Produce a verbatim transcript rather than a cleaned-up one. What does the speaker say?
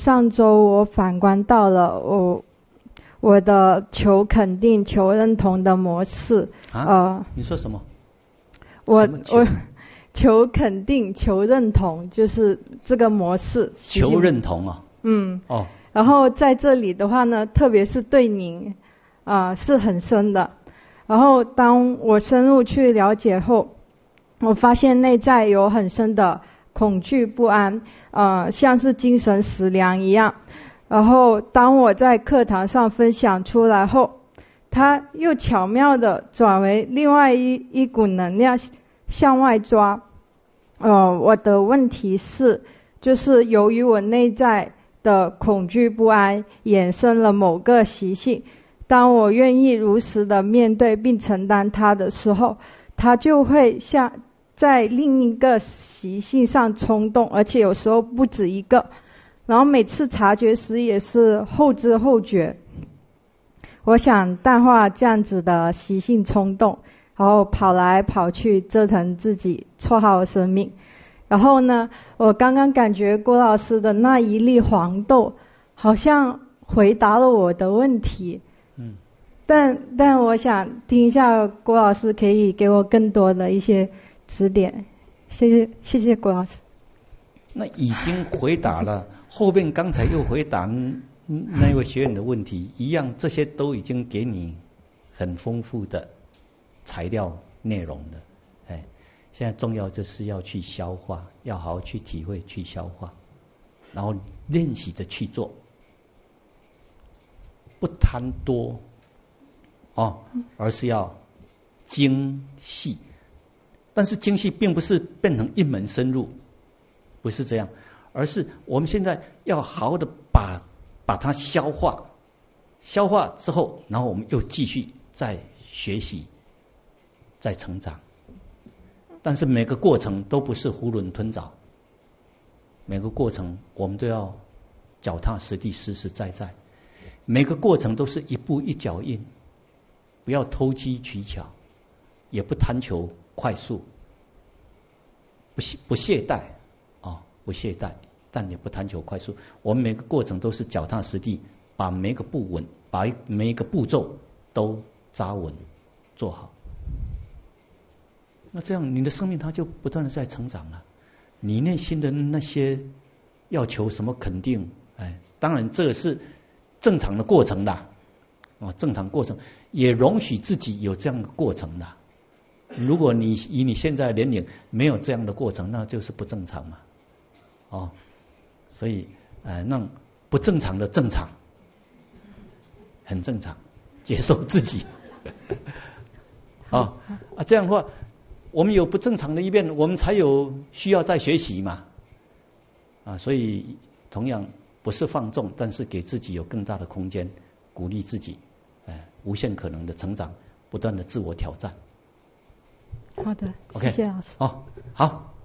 上周我反观到了我我的求肯定、求认同的模式。 啊？ 呃， 你说什么？ 我什么求我求肯定、求认同，就是这个模式。 求认同啊？ 嗯。 哦。 然后在这里的话呢，特别是对您，啊、呃、是很深的。然后当我深入去了解后，我发现内在有很深的恐惧不安，呃，像是精神食粮一样。然后当我在课堂上分享出来后，它又巧妙地转为另外一一股能量向外抓。呃，我的问题是，就是由于我内在的恐惧不安衍生了某个习性，当我愿意如实的面对并承担它的时候，它就会像在另一个习性上冲动，而且有时候不止一个，然后每次察觉时也是后知后觉。我想淡化这样子的习性冲动，然后跑来跑去折腾自己绰号生命。然后呢，我刚刚感觉郭老师的那一粒黄豆好像回答了我的问题。 嗯。 但但我想听一下郭老师可以给我更多的一些指点。谢谢谢谢郭老师。 那已经回答了，后面刚才又回答那位学员的问题一样，这些都已经给你很丰富的材料内容了。哎，现在重要就是要去消化，要好好去体会，去消化，然后练习着去做，不贪多哦，而是要精细。但是精细并不是变成一门深入，不是这样，而是我们现在要好好的把把它消化，消化之后，然后我们又继续再学习，再成长。但是每个过程都不是囫囵吞枣，每个过程我们都要脚踏实地、实实在在，每个过程都是一步一脚印，不要投机取巧，也不贪求快速，不不懈怠啊、哦，不懈怠，但也不贪求快速。我们每个过程都是脚踏实地，把每个步稳，把每一个步骤都扎稳做好。那这样你的生命它就不断的在成长了。你内心的那些要求什么肯定，哎，当然这个是正常的过程啦，啊，正常过程也容许自己有这样的过程啦。如果你以你现在的年龄没有这样的过程，那就是不正常嘛，哦，所以呃，让不正常的正常，很正常，接受自己，啊啊，这样的话，我们有不正常的一面，我们才有需要再学习嘛，啊，所以同样不是放纵，但是给自己有更大的空间，鼓励自己，哎，无限可能的成长，不断的自我挑战。 好的， OK， 谢谢老师。 哦，好。